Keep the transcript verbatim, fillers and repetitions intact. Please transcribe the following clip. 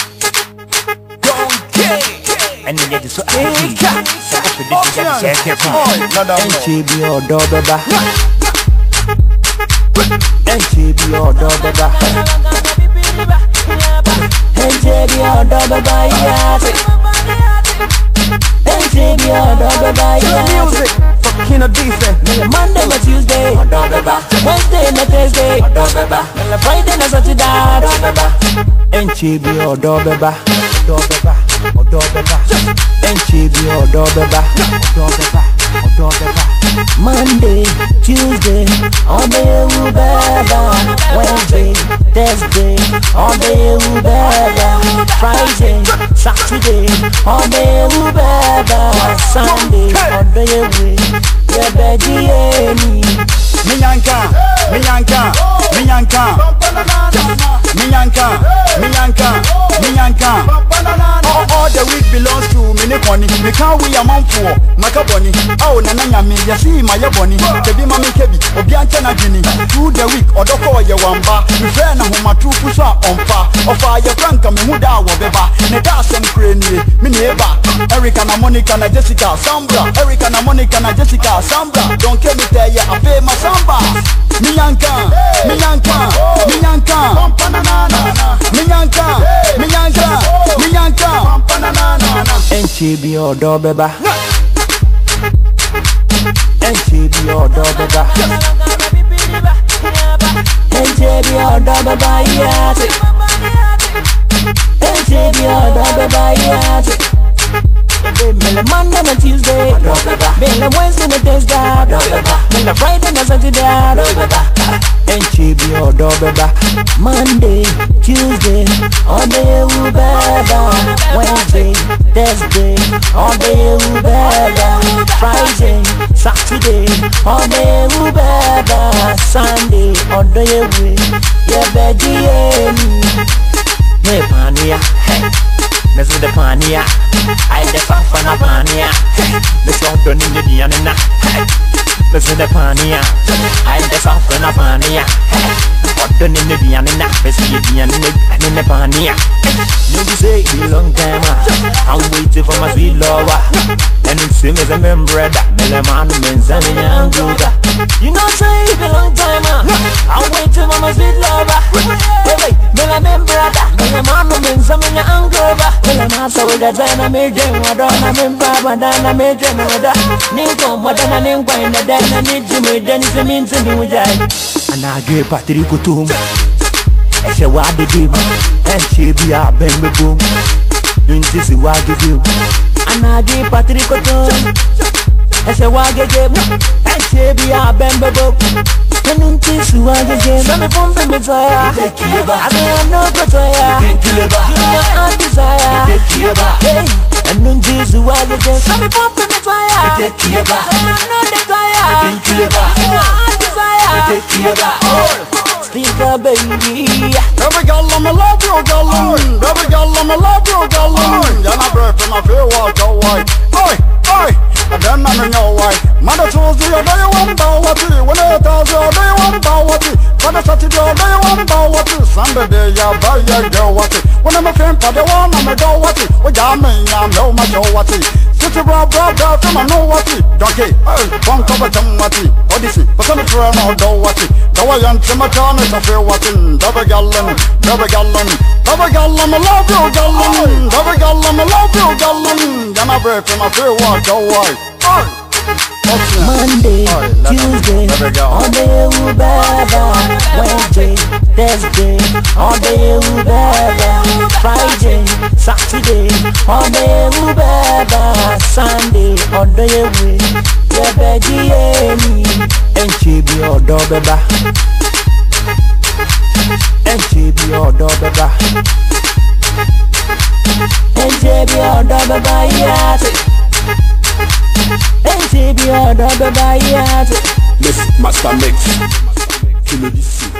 And then get so angry. And she be your dog, baba. And she be your dog, baba. And she be your dog, baba. And she be your dog, baba. Music, fucking a decent. Monday, and Tuesday, Wednesday, and Thursday, Friday, and Saturday. And she be your dog, baba. Dog, baba. Dog, baba. And she be your dog, baba. Dog, baba. Dog, baba. Monday, Tuesday, all day we baba. Wednesday, Thursday, all day we baba. Friday, Saturday, all day we baba. Sunday, all day we yeah, baby. Minyanka, Minyanka, Minyanka, Minyanka, Minyanka, Minyanka. All, all the week belongs to Minikoni. Me can't we a man for Macaboni. Oh, Nana, me, you see my yaboni. Kebi Mami Kebi, Obianchana Gini. Through the week, or the call your wamba. Me friend, whom a true pusher on fire. Or fire, Franka, me Muda, whatever. Netas and Crane, me neighbor. Erica, Monica, and Jessica, Sambra. Erica, Monica, and Jessica, Sambra. Don't kill me there, I pay my Samba. Minyanka, Minyanka, Minyanka, Minyanka, Minyanka, Minyanka. And she be your dog, baba. And she be your dog, baba. And she be your dog, baba. And she be your dog, baba. Mela Monday and Tuesday, Mela Wednesday and Thursday, Mela Friday and Saturday. And she be your dog, baba. Monday, Tuesday, all day we baba. Wednesday, Thursday, all day we baba. Friday, Saturday, all day we baba. Sunday, all day we yeah, baby. Me pania, hey. This is the pania. I the fafana pania. The song done in the diana. This is the pania. I the fafana pania. What done in the diana? This is the diana in the pania. You say a long time. I'm waiting for my sweet lover. And it's same as a member that Melaman means and Anguga. You know, say a long time. I'm waiting for my sweet lover. Hey, Melaman brother. Melaman means I'm in Anguga. Well, I'm also with a dynamic, I don't remember, but I'm a major. Nico, what I'm in point, and then I need to make then it's a means to do that. And I gave Patrick to him. I said, what did you do? And she be a baby boom. You see, what did you do? And I gave Patrick to him. I said, what did you do? And she be a baby boom. And you see, what did you do? Some of them is fire. I don't know what's fire. I desire. Hey, and then Jesus, why you just some people in the fire? I know the fire. I desire. Speak up, baby. Every girl, I'm a love you, girl. Every girl, I'm a love you, girl. You're not breath from my fear, walk away. Oi, oi. And then I'm in your way. Mother told you, do you want power? When I told you, do you want power? Father Saturday, do you want power? Sunday, you're very girl, what it. When I'm a friend for the one, I'm a go what it. What I mean, I'm no much what it. City bra bra bra from I know what it. Donkey, hey, one cover some what it. Odyssey, for some friend, I'll do what it. Go away and see my town, it's a fair what it. Double gallon, double gallon, double gallon, I love you, gallon. Double gallon, I love you, gallon. You're not breath from my fear, walk away. Monday, Tuesday, all day we baba. Wednesday, Thursday, all day we baba. Friday, Saturday, all day we baba. Sunday, all day we yeah, baby. And she be your dog, baba. And she be your dog, baba. And she be your dog, baba. Yeah. And she be your dog, bye. Miss Master Mix, tu me dis si.